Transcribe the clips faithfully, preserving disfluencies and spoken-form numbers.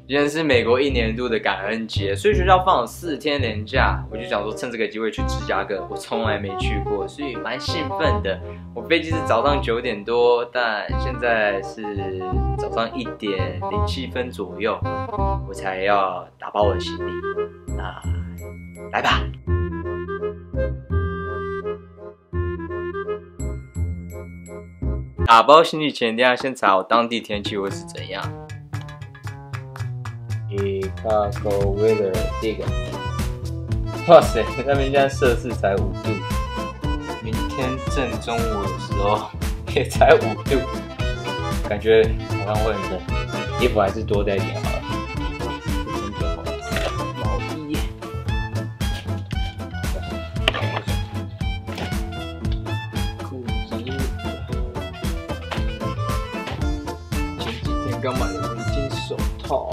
今天是美国一年一度的感恩节，所以学校放了四天连假，我就想说趁这个机会去芝加哥，我从来没去过，所以蛮兴奋的。我飞机是早上九点多，但现在是早上一点零七分左右，我才要打包我的行李。那来吧。打包行李前，一定要先查我当地天气会是怎样。Chicago weather 这个，哇塞，那边现在摄氏才五度，明天正中午的时候也才五度，感觉好像会很冷，衣服还是多带一点好了。毛衣，裤子，前几天刚买的围巾、手套。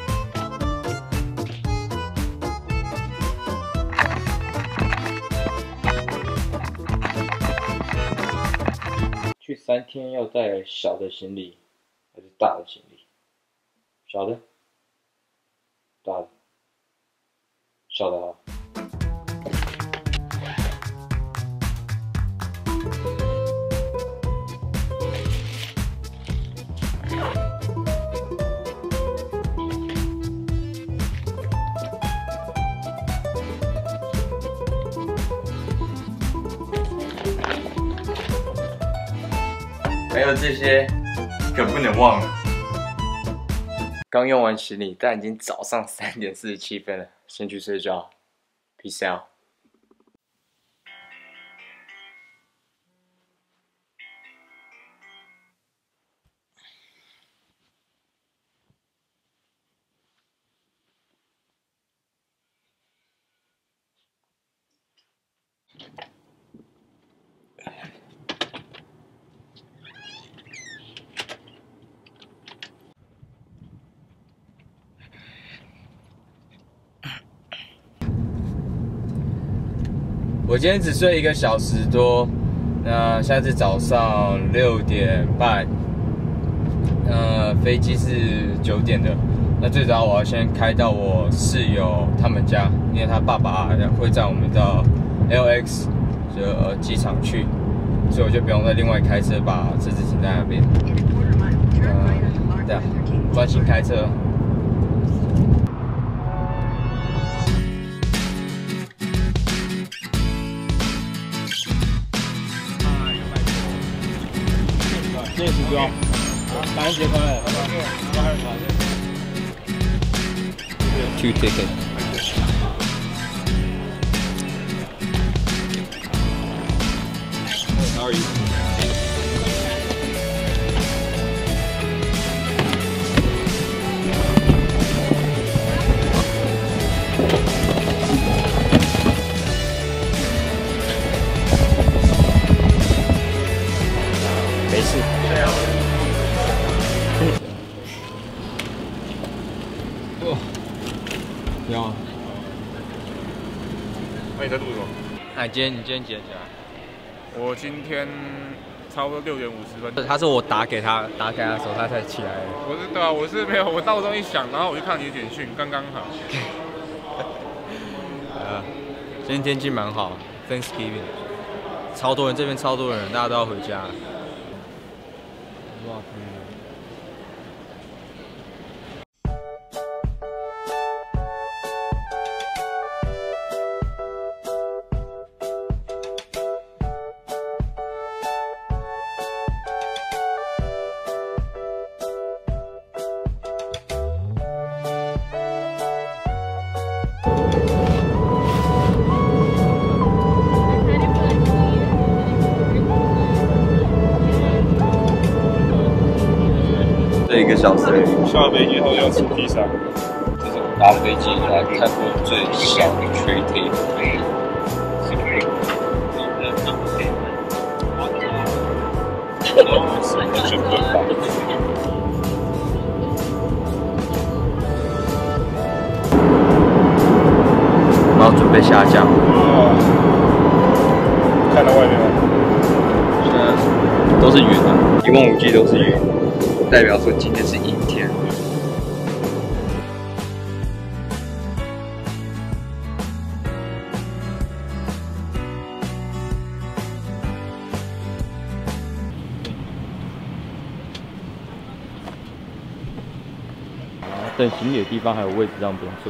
去三天要带小的行李还是大的行李？小的，大的，小的啊。还有这些可不能忘了。刚用完行李，但已经早上三点四十七分了，先去睡觉。Peace out。我今天只睡一个小时多，那现在是早上六点半，呃，飞机是九点的。那最早我要先开到我室友他们家，因为他爸爸会载我们到 L X 就呃机场去，所以我就不用再另外开车把车子停在那边。呃，对啊，专心开车。谢谢时装，感恩节快乐！ Two ticket. How are you? Oh. 有啊。 那你在录什么？ 哎，今天你今天几点起来？ 我今天差不多六点五十分。 他是我打给他，打给他的时候他才起来的。 我是对啊，我是没有，我闹钟一响，然后我就看你的简讯，刚刚好。 呃，今天天气蛮好 ，Thanksgiving， 超多人，这边超多人，大家都要回家。哇，嗯。这一个小时， 下飞机后要吃披萨。 这是我搭飞机来看过最小的 tray table。 全部吧。 我们要准备下降。 哇！看到外面吗？ 现在都是云啊，一望无际都是云。代表说今天是阴天。 等行李的地方还有位置，这样不用坐。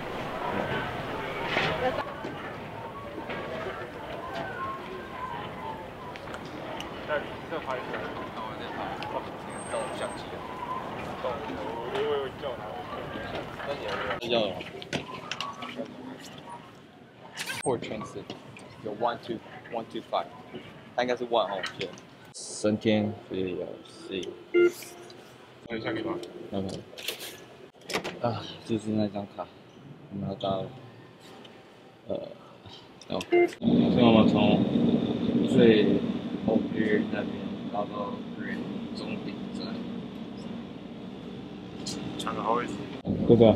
在这拍出来，那我在拍，哦，到相机了，到，我因为叫他，那你要这叫什么 ？Port Transit 有 one two one two five， 它应该是 one 哦，我记得。升天飞有 C。 那你下给吧。 OK。啊，就是那张卡，我们要到呃，哦，所以我们从最后边那边到到 Green 终点站。 抢个好位置。 对不对？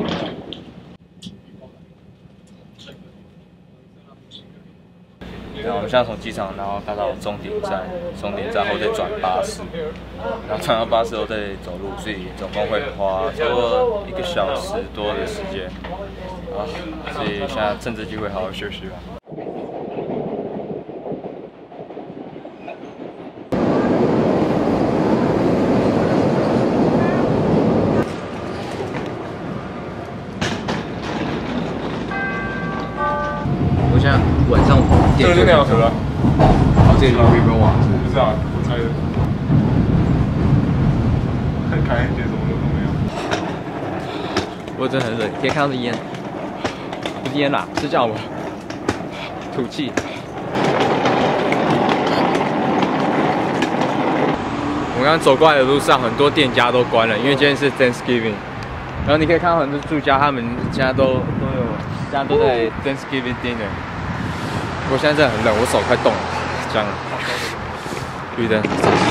然后我们现在从机场，然后搭到终点站，终点站后再转巴士，然后转到巴士后再走路，所以总共会花差不多一个小时多的时间啊，所以现在趁这机会好好休息吧。我现在晚上这个是那条河啊。 哦，这里是日本网。 不是啊，我猜的。看看一些什么都没有。 不过真的很冷，可以看到这烟，不是烟啦，是叫我吐气。我刚刚走过来的路上，很多店家都关了，因为今天是 Thanksgiving。然后你可以看到很多住家，他们现在都都有，现在都在 Thanksgiving dinner。不过现在真的很冷，我手快冻了，这样。绿灯。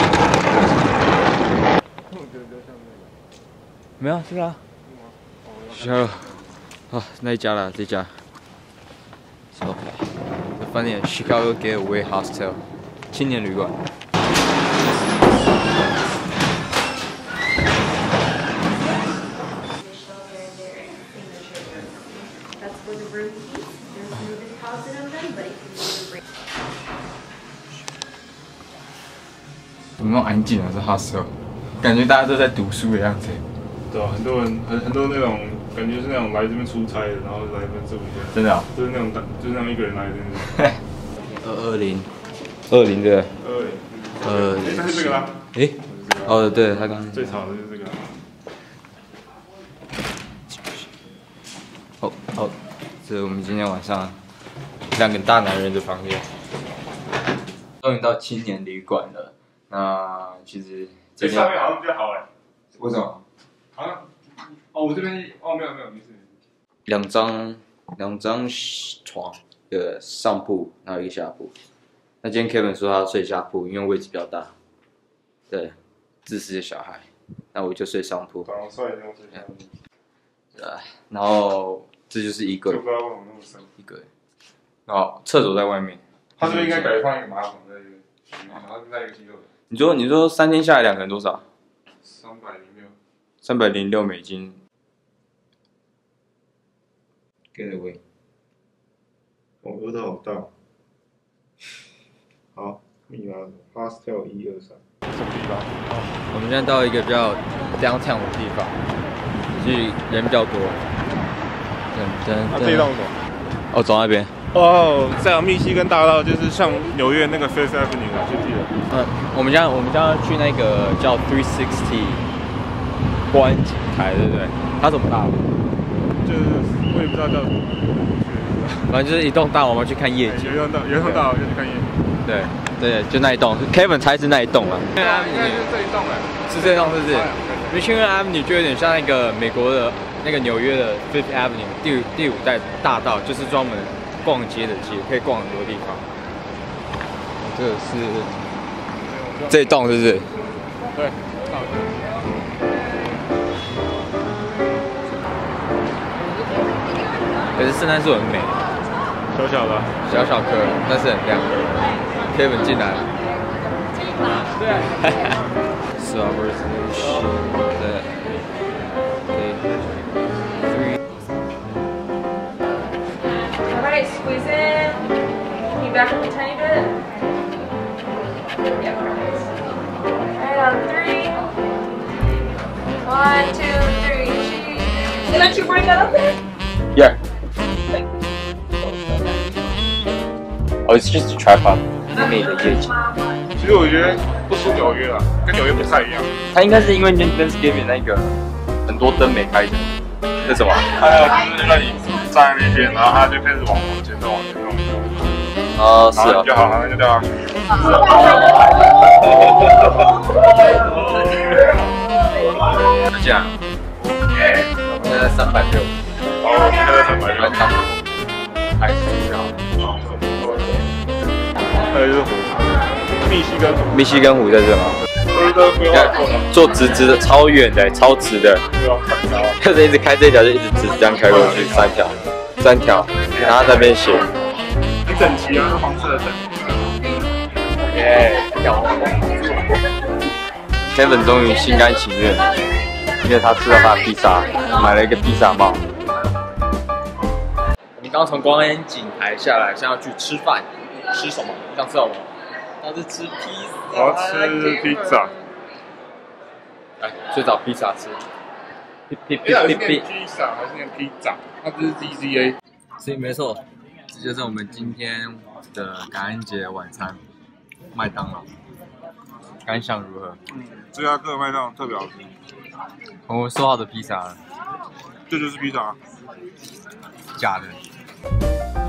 没有，这个啊。学校啊，那一家了，这家。So， 这饭店 Chicago Gateway Hostel 青年旅馆。怎么那么安静啊？这 hostel， 感觉大家都在读书的样子。 对啊，很多人很很多那种感觉是那种来这边出差的，然后来这边住一下。 真的啊？ 就是那种就是那种一个人来的那种。 二二零，二零的。 二零。 呃， 但是这个啦。 诶，哦，对，他刚最吵的就是这个。 好好，这是我们今天晚上两个大男人的房间。终于到青年旅馆了。那其实这上面好像比较好哎。 为什么？ 好像哦，我这边哦没有没有没事。 两张两张床，一个上铺，然后一个下铺。那今天 Kevin 说他要睡下铺，因为位置比较大。对，自私的小孩。那我就睡上铺。 早上睡就睡下铺。 对，然后这就是衣柜。 就不知道为什么那么深。 衣柜。然后厕所在外面。 他是不是应该改放一个马桶在这个，然后再一个洗手台？ 你说你说三天下来两个人多少？ 三百零六。 三百零六美金。Get away。 我额头好大。好，密码 hostel 一二三。什么地方？ 我们现在到一个比较 downtown 的地方，所以人比较多。噔噔噔。 啊，这一栋什么？ 哦，走那边。 哦，在密西根大道就是像纽约那个 Fifth Avenue 啊，就记得。 嗯，我们将我们将要去那个叫three sixty 观景台，对不对？它怎么大？ 就是我也不知道叫什么。 反正就是一栋大楼，我们要去看夜景。 有一栋大，有一栋大楼就去看夜景。 对对，就那一栋 ，Kevin 猜是那一栋啊。 对啊，应该是这一栋哎。 是这栋，是不是？因为 Michigan Avenue 就有点像那个美国的那个纽约的 Fifth Avenue 第第五代大道，就是专门逛街的街，可以逛很多地方。这个是这一栋，是不是？ 对。 可是圣诞树很美， 小小的， 小小颗，但是很亮。Kevin 进来了。对。Strawberries， 对。 Alright, squeeze in. Can you back up a tiny bit? Yeah, perfect. Alright, on three. One, two, three. let you bring that up there? Yeah. Oh, it's just a tripod. 美的夜景。 其实我觉得不输纽约啊，跟纽约不太一样。 它应该是因为那 Thanksgiving 那个很多灯没开的，是什么？ 还有就是让你站在那边，然后它就开始往往前走，往前走。 哦，是然后哦。 就好，然后就掉下去。 就这样。现在三百六。 哦，现在三百六。 还是这样。 还有就是湖，密西根湖。 密西根湖在这吗？ 你看， 坐直直的，超远的，超直的。就是一直开这条，就一直直这样开过去，三条，三条，然后在那边写。 很整齐啊，是黄色的整齐。 耶！ Kevin 终于心甘情愿，因为他吃到他的披萨，买了一个披萨帽。我们刚从光安景台下来，现在要去吃饭，吃什么？你想吃什么？我是吃披萨。 我要吃披萨。 来，去找披萨吃。披披披披披披萨还是念披萨？它不是 D Z A。 所以没错，这就是我们今天的感恩节晚餐，麦当劳。感想如何？ 嗯，这家个麦当劳特别好吃。 我说好的披萨， 这就是披萨。 假的。